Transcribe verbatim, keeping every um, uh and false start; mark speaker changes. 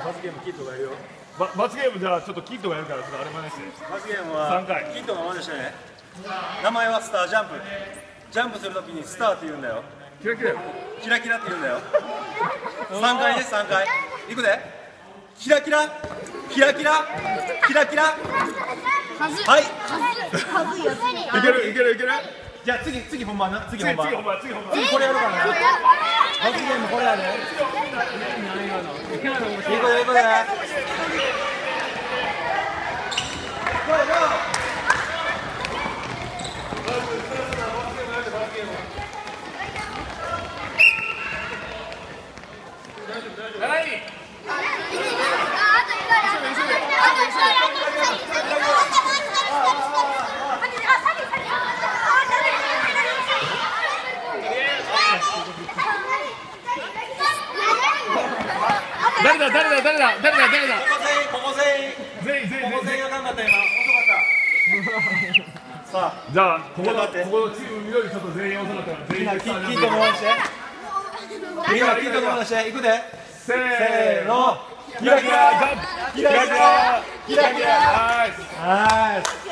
Speaker 1: 罰ゲームキットがいるよ。
Speaker 2: ば罰ゲームじゃあちょっとキッドがやるからちょっとあれ真似して。
Speaker 1: 罰ゲームは
Speaker 2: さんかい
Speaker 1: キットが真似してね。名前はスタージャンプ。ジャンプするときにスターって言うんだよ。
Speaker 2: キラキラ。
Speaker 1: キラキラって言うんだよ。さんかいね、さんかい。いくで。キラキラ。キラキラ。キラキラ。はい。
Speaker 2: いけるいけるいける。
Speaker 1: じゃあ次次本番な。次
Speaker 2: 次
Speaker 1: 本番。
Speaker 2: 次本番次本番。
Speaker 1: 次これやるからな。罰ゲームこれやで。いい子でいい子で。
Speaker 2: 誰だ誰だ誰だ誰だ誰だ。
Speaker 1: ここ全員ここ全員
Speaker 2: 全員全員
Speaker 1: ここ全員あかんかった今。遅かった。さあ
Speaker 2: じゃあここの
Speaker 1: ちょっと待って
Speaker 2: ここのチーム緑ちょっと全員遅かったから全員で
Speaker 1: みんなキットの真似して。みんなキットの真似していくで。
Speaker 2: せー
Speaker 1: せーの。
Speaker 2: のキラキラジャンプキラキラキラキラナイス。
Speaker 1: はい。